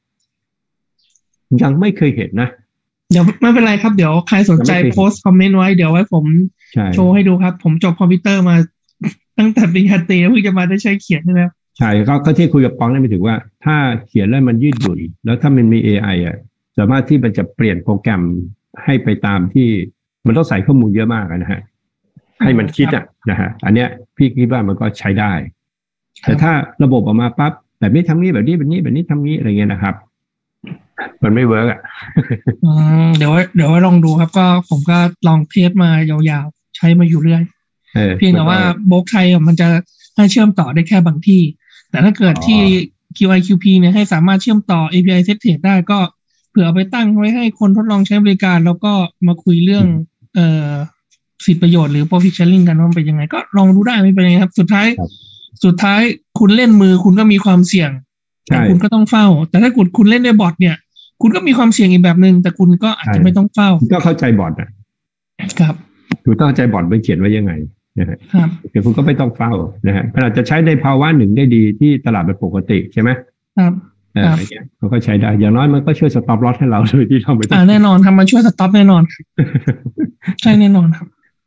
ยังไม่เคยเห็นนะเดี๋ยวไม่เป็นไรครับเดี๋ยวใครสนใจโพสต์คอมเมนต์ไว้เดี๋ยวไว้ผมโชว์ให้ดูครับผมจบคอมพิวเตอร์มาตั้งแต่ปริญญาตรีเพิ่งจะมาได้ใช้เขียนนะครับใช่ก็ก็ที่คุยกับปองนี่หมายถึงว่าถ้าเขียนแล้วมันยืดหยุ่นแล้วถ้ามันมี เอ ไอ อ่ะสามารถที่มันจะเปลี่ยนโปรแกรมให้ไปตามที่มันต้องใส่ข้อมูลเยอะมากนะฮะให้มันคิดอ่ะนะฮะอันเนี้ยพี่คิดว่ามันก็ใช้ได้แต่ถ้าระบบออกมาปั๊บแบบนี้ทำนี้แบบนี้แบบนี้แบบนี้ทำนี้อะไรเงี้ยนะครับมันไม่เวิร์กอ่ะเดี๋ยวเดี๋ยวลองดูครับก็ผมก็ลองเทสมายาวๆใช้มาอยู่เรื่อยเพียงแต่ว่าโบล็อกไทยมันจะให้เชื่อมต่อได้แค่บางที่แต่ถ้าเกิดที่ คิว ไอ คิว พี เนี่ยให้สามารถเชื่อมต่อ เอ พี ไอ Set Trade ได้ก็เผื่อเอาไปตั้งไว้ให้คนทดลองใช้บริการแล้วก็มาคุยเรื่องเอ่อสิทธิประโยชน์หรือ profit sharing กันว่ามันเป็นยังไงก็ลองดูได้ไม่เป็นไรครับสุดท้ายสุดท้ายคุณเล่นมือคุณก็มีความเสี่ยงแต่คุณก็ต้องเฝ้าแต่ถ้าคุณคุณเล่นในบอทเนี่ยคุณก็มีความเสี่ยงอีกแบบนึงแต่คุณก็อาจจะไม่ต้องเฝ้าก็เข้าใจบอทนะครับคุณต้องเข้าใจบอทมันเขียนไว้ยังไงนะครับเดี๋ยวคุณก็ไม่ต้องเฝ้านะฮะขนาดจะใช้ในภาวะหนึ่งได้ดีที่ตลาดเป็นปกติใช่ไหมครับอะไรเงี้ยเขาก็ใช้ได้อย่างน้อยมันก็ช่วยสต็อปลอสให้เราโดยที่เราไม่ต้องอ่าแน่นอนทำมันช่วยสต็อปแน่นอนใช่แน่นอนครับ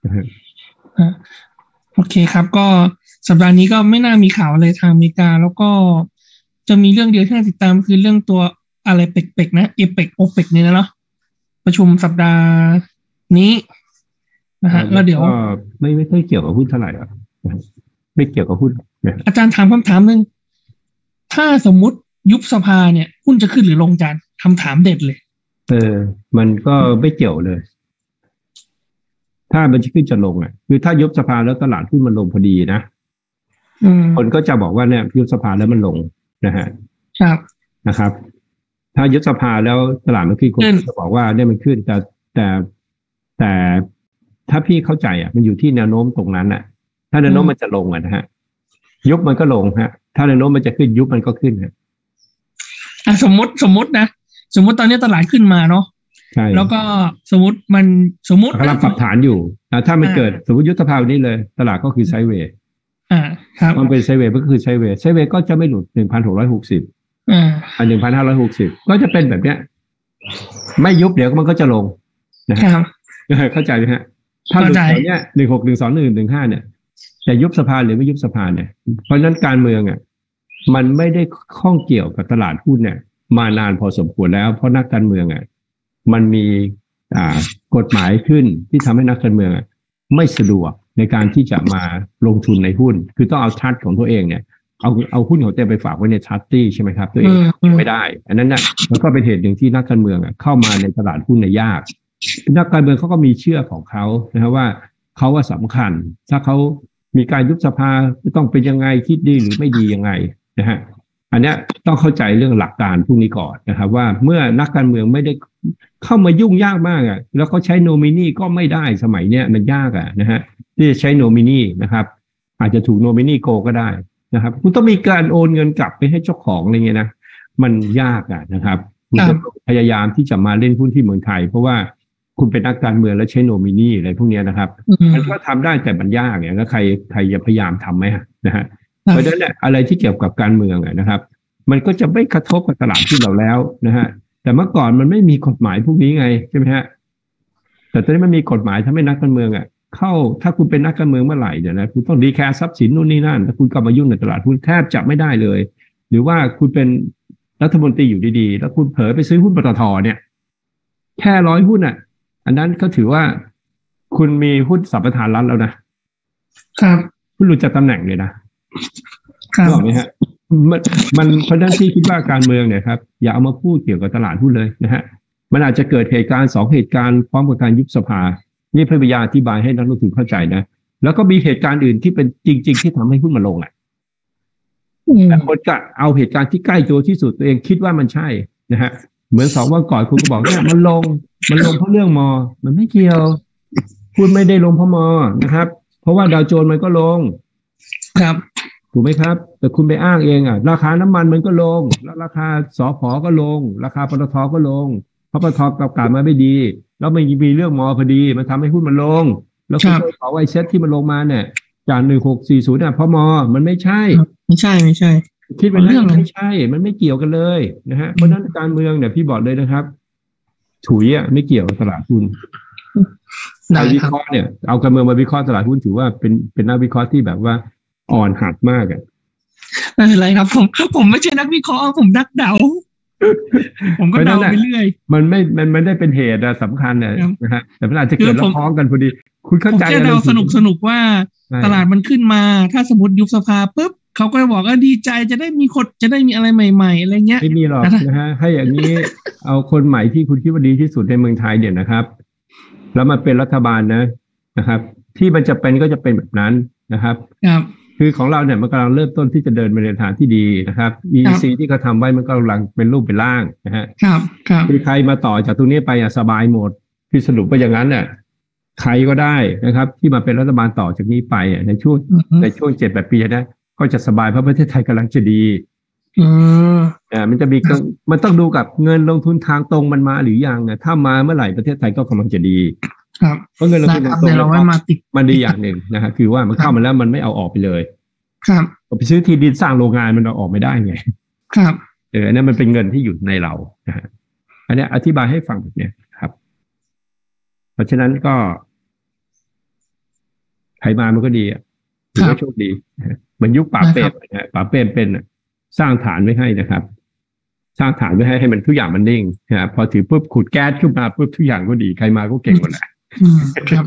โอเคครับก็สัปดาห์นี้ก็ไม่น่ามีข่าวอะไรทางอเมริกาแล้วก็จะมีเรื่องเดียวที่น่าติดตามคือเรื่องตัวอะไรเปกๆนะเอเปกโอเปกเนี่ยนะเนาะประชุมสัปดาห์นี้นะฮะแล้วเดี๋ยวไม่ไม่ค่อยเกี่ยวกับหุ้นเท่าไหร่อ่ะไม่เกี่ยวกับหุ้นอาจารย์ถามคำถามหนึ่งถ้าสมมุติยุบสภาเนี่ยหุ้นจะขึ้นหรือลงจานคำถามเด็ดเลยเออมันก็ไม่เกี่ยวเลยถ้ามันจะขึ้นจะลงอ่ะคือถ้ายุบสภาแล้วตลาดหุ้นมันลงพอดีนะคนก็จะบอกว่าเนี่ยยุบสภาแล้วมันลงนะฮะครับนะครับถ้ายุบสภาแล้วตลาดมันขึ้นคนจะบอกว่าเนี่ยมันขึ้นแต่แต่แต่ถ้าพี่เข้าใจอ่ะมันอยู่ที่แนวโน้มตรงนั้นอ่ะถ้าแนวโน้มมันจะลงอ่ะนะฮะยุบมันก็ลงฮะถ้าแนวโน้มมันจะขึ้นยุบมันก็ขึ้นฮะอ่ะสมมติสมมตินะสมมติตอนนี้ตลาดขึ้นมาเนาะใช่แล้วก็สมมติมันสมมติกำลังปรับฐานอยู่ถ้ามันเกิดสมมติยุบสภาวะนี้เลยตลาดก็คือไซด์เวย์อ่าครับมันเป็นไซด์เวย์ก็คือไซด์เวย์ไซด์เวย์ก็จะไม่หลุดหนึ่งพันหกร้อยหกสิบอ่าอันหนึ่งพันห้าร้อยหกสิบก็จะเป็นแบบเนี้ยไม่ยุบเดี๋ยวมันก็จะลงนะครับเข้าใจไหมฮะถ้าหลุดตอนเนี้ยหนึ่งหกหนึ่งสองหนึ่งหนึ่งห้าเนี่ยจะยุบสภาหรือไม่ยุบสภาเนี่ยเพราะฉะนั้นการเมืองอ่ะมันไม่ได้ข้องเกี่ยวกับตลาดหุ้นเนี่ยมานานพอสมควรแล้วเพราะนักการเมืองอ่ะมันมีอ่ากฎหมายขึ้นที่ทำให้นักการเมืองอ่ะไม่สะดวกในการที่จะมาลงทุนในหุ้นคือต้องเอาทัดของตัวเองเนี่ยเอาเอาหุ้นของตัวเองไปฝากไว้ในทัดตี้ใช่ไหมครับตัวเองไม่ได้อันนั้นน่ะมันก็เป็นเหตุหนึ่งที่นักการเมืองอ่ะเข้ามาในตลาดหุ้นในยากนักการเมืองเขาก็มีเชื่อของเขานะครับว่าเขาว่าสำคัญถ้าเขามีการยุบสภาต้องเป็นยังไงคิดดีหรือไม่ดียังไงนะฮะอันนี้ต้องเข้าใจเรื่องหลักการพวกนี้ก่อนนะครับว่าเมื่อนักการเมืองไม่ได้เข้ามายุ่งยากมากอ่ะแล้วเขาใช้โนมินีก็ไม่ได้สมัยเนี้ยมันยากอ่ะนะฮะที่จะใช้โนมินีนะครับอาจจะถูกโนมินีโกก็ได้นะครับคุณต้องมีการโอนเงินกลับไปให้เจ้าของอะไรเงี้ยนะมันยากอ่ะนะครับคุณจะพยายามที่จะมาเล่นหุ้นที่เมืองไทยเพราะว่าคุณเป็นนักการเมืองแล้วใช้โนมินีอะไรพวกนี้นะครับมันก็ทำได้แต่มันยากเนี่ยแล้วใครใครจะพยายามทำไหมนะฮะเพราะฉะนั้นเนี่ยอะไรที่เกี่ยวกับการเมืองนะครับมันก็จะไม่กระทบกับตลาดที่เราแล้วนะฮะแต่เมื่อก่อนมันไม่มีกฎหมายพวกนี้ไงใช่ไหมฮะแต่ตอนนี้มันมีกฎหมายทำให้นักการเมืองอ่ะเข้าถ้าคุณเป็นนักการเมืองเมื่อไหร่เนี่ยนะคุณต้องดีแคร์ทรัพย์สินนู่นนี่นั่นถ้าคุณกลับมายุ่งในตลาดหุ้นแทบจะไม่ได้เลยหรือว่าคุณเป็นรัฐมนตรีอยู่ดีๆแล้วคุณเผลอไปซื้อหุ้นปตทเนี่ยแค่ร้อยหุ้นอ่ะอันนั้นก็ถือว่าคุณมีหุ้นสัมปทานรัฐแล้วนะครับคุณหลุดจากตำแหน่งเลยนะครับรู้ไหมฮะมันมันเพราะฉะนั้นที่คิดว่าการเมืองเนี่ยครับอย่าเอามาพูดเกี่ยวกับตลาดหุ้นเลยนะฮะมันอาจจะเกิดเหตุการณ์สองเหตุการณ์พร้อมกับการยุบสภานี่พยายามอธิบายให้นักลงทุนเข้าใจนะแล้วก็มีเหตุการณ์อื่นที่เป็นจริงๆที่ทำให้หุ้นมันลงอ่ะแต่คนก็เอาเหตุการณ์ที่ใกล้ตัวที่สุดตัวเองคิดว่ามันใช่นะฮะเหมือนสองวันก่อนคุณก็บอกเนี่ยมันลงมันลงเพราะเรื่องมอมันไม่เกี่ยวคุณไม่ได้ลงเพราะมอนะครับเพราะว่าดาวโจนส์มันก็ลงครับถูกไหมครับแต่คุณไปอ้างเองอ่ะราคาน้ำมันมันก็ลงแล้วราคาสผก็ลงราคาปตทก็ลงเพราะปตทประกาศมาไม่ดีแล้วมันมีเรื่องมอพอดีมันทำให้หุ้นมันลงแล้วคุณไปบอกว่าไอ้เซ็ตที่มันลงมาเนี่ยจากหนึ่งหกสี่ศูนย์เนี่ยเพราะมอมันไม่ใช่ไม่ใช่ไม่ใช่คิดเป็นเรื่องไม่ใช่มันไม่เกี่ยวกันเลยนะฮะเพราะนั้นการเมืองเนี่ยพี่บอกเลยนะครับถุยอ่ะไม่เกี่ยวกับตลาดหุ้นนักวิเคราะห์เนี่ยเอาการเมืองมาวิเคราะห์ตลาดหุ้นถือว่าเป็นเป็นนักวิเคราะห์ที่แบบว่าอ่อนหัดมากอ่ะไม่เป็นไรครับผมผมไม่ใช่นักวิเคราะห์ผมนักเดาผมก็เดาไปเรื่อยมันไม่มันไม่ได้เป็นเหตุสำคัญนะฮะแต่มันอาจจะเกิดแล้วพ้องกันพอดีคุณเข้าใจผมแค่เดาสนุกสนุกว่าตลาดมันขึ้นมาถ้าสมมติยุบสภาปุ๊บเขาก็บอกว่าดีใจจะได้มีคนจะได้มีอะไรใหม่ๆอะไรเงี้ยไม่มีหรอกนะฮะให้อย่างนี้เอาคนใหม่ที่คุณคิดว่าดีที่สุดในเมืองไทยเดี๋ยวนะครับแล้วมาเป็นรัฐบาลนะนะครับที่มันจะเป็นก็จะเป็นแบบนั้นนะครับครับคือของเราเนี่ยมันกำลังเริ่มต้นที่จะเดินไปในทางที่ดีนะครับ อี อี ซี ที่เขาทำไว้มันก็กำลังเป็นรูปเป็นร่างนะฮะครับครับคือใครมาต่อจากตรงนี้ไปอ่ะสบายหมดที่สรุปว่าอย่างนั้นเนี่ยใครก็ได้นะครับที่มาเป็นรัฐบาลต่อจากนี้ไปในช่วงในช่วงเจ็ดแปดปีนะก็จะสบายเพราะประเทศไทยกำลังจะดีอืมอ่ามันจะมีมันต้องดูกับเงินลงทุนทางตรงมันมาหรือยังอ่ะถ้ามาเมื่อไหร่ประเทศไทยก็กำลังจะดีครับเพราะเงินลงทุนทางตรงมันดีอย่างหนึ่งนะฮะคือว่ามันเข้ามาแล้วมันไม่เอาออกไปเลยครับไปซื้อที่ดินสร้างโรงงานมันเอาออกไม่ได้ไงครับเอออันนั้นมันเป็นเงินที่อยู่ในเรานะฮะอันนี้อธิบายให้ฟังแบบนี้ครับเพราะฉะนั้นก็ใครมามันก็ดีอ่ะถือว่าโชคดีเหมือนยุคป่าเปรมนะป่าเปรมเป็นสร้างฐานไว้ให้นะครับสร้างฐานไว้ให้ให้มันทุกอย่างมันนิ่งนะพอถือปุ๊บขุดแก๊สขึ้นมาปุ๊บทุกอย่างก็ดีใครมาก็เก่งหมดแหละครับ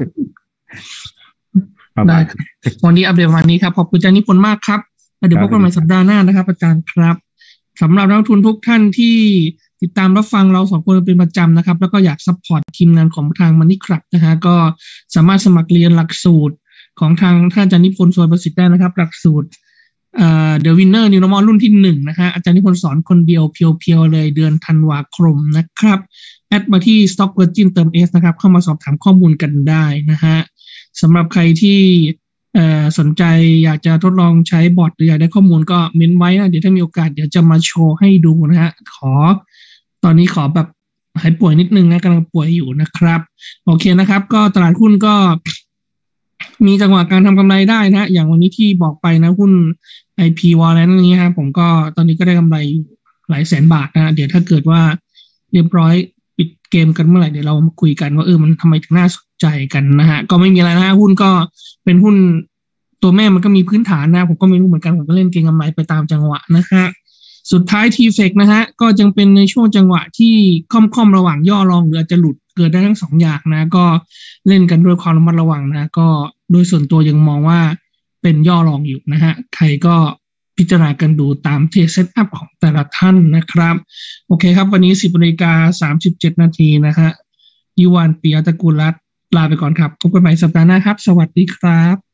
ได้วันนี้อัปเดตวันนี้ครับขอบคุณอาจารย์นิพนธ์มากครับแล้วเดี๋ยวพบกันใหม่สัปดาห์หน้านะครับอาจารย์ครับสำหรับนักลงทุนทุกท่านที่ติดตามรับฟังเราสองคนเป็นประจำนะครับแล้วก็อยากซัพพอร์ตทีมงานของทาง Money Club นะฮะก็สามารถสมัครเรียนหลักสูตรของทางท่านอาจารย์นิพนธ์สวยประสิทธิ์ได้นะครับหลักสูตรเอ่อ The Winner New Normal รุ่นที่หนึ่งนะฮะอาจารย์นิพนธ์สอนคนเดียวเพียวๆเลยเดือนธันวาคมนะครับแอดมาที่ Stock Virgin เติม S นะครับเข้ามาสอบถามข้อมูลกันได้นะฮะสำหรับใครที่เอ่อสนใจอยากจะทดลองใช้บอทหรืออยากได้ข้อมูลก็เม้นไว้นะเดี๋ยวถ้ามีโอกาสเดี๋ยวจะมาโชว์ให้ดูนะฮะขอตอนนี้ขอแบบหายป่วยนิดนึงนะกำลังป่วยอยู่นะครับโอเคนะครับก็ตลาดหุ้นก็มีจังหวะการทำกำไรได้นะอย่างวันนี้ที่บอกไปนะหุ้น ไอ พี Warrant นี้ครับผมก็ตอนนี้ก็ได้กำไรอยู่หลายแสนบาทนะเดี๋ยวถ้าเกิดว่าเรียบร้อยปิดเกมกันเมื่อไหร่เดี๋ยวเรามาคุยกันว่าเออมันทำไมถึงน่าสนใจกันนะฮะก็ไม่มีอะไรนะหุ้นก็เป็นหุ้นตัวแม่มันก็มีพื้นฐานนะผมก็ไม่รู้เหมือนกันผมก็เล่นเก็งกำไรไปตามจังหวะนะฮะสุดท้าย ที เฟก นะฮะก็ยังเป็นในช่วงจังหวะที่ค่อมๆระหว่างย่อลงหรืออาจจะหลุดเกิดได้ทั้งสองอย่างนะก็เล่นกันด้วยความระมัดระวังนะก็โดยส่วนตัวยังมองว่าเป็นย่อลงอยู่นะฮะใครก็พิจารณากันดูตามเทรดเซตอัพของแต่ละท่านนะครับโอเคครับวันนี้ สิบนาฬิกาสามสิบเจ็ดนาทีนะฮะยุวาน ปิยะตระกูลรัตน์ลาไปก่อนครับพบกันใหม่สัปดาห์หน้าครับสวัสดีครับ